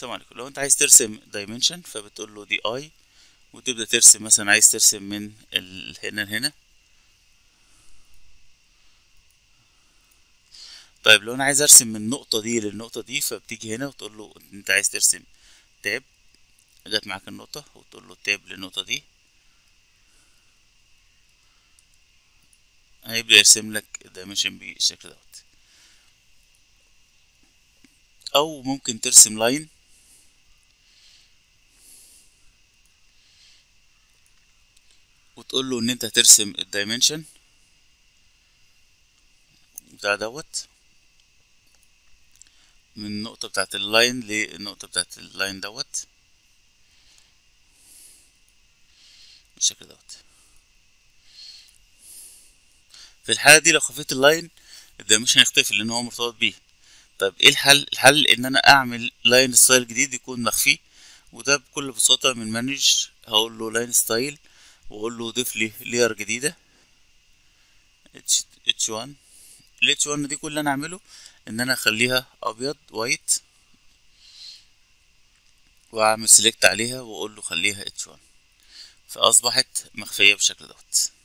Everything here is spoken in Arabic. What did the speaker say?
السلام عليكم. لو انت عايز ترسم دايمنشن فبتقول له دي اي، وتبدأ ترسم. مثلا عايز ترسم من هنا لهنا. طيب لو انا عايز ارسم من النقطة دي للنقطة دي، فبتيجي هنا وتقول له انت عايز ترسم تاب، جت معاك النقطة وتقول له تاب للنقطة دي، هيبدأ يرسم لك الدايمنشن بالشكل دوت. او ممكن ترسم لاين وتقول له ان انت هترسم الدايمنشن بتاع دوت من النقطة بتاعت اللاين للنقطة بتاعت اللاين دوت بالشكل دوت. في الحالة دي لو خفيت اللاين الدايمنشن هيختفي لان هو مرتبط بيه. طيب ايه الحل؟ الحل ان انا اعمل لاين ستايل جديد يكون مخفي، وده بكل بساطة من مانج. هقول له لاين ستايل واقول له ضيف لي لير جديدة H1. ال H1 دي كل اللي انا اعمله ان انا اخليها ابيض وايت، واعمل سيلكت عليها واقول له خليها H1، فاصبحت مخفية بالشكل دوت.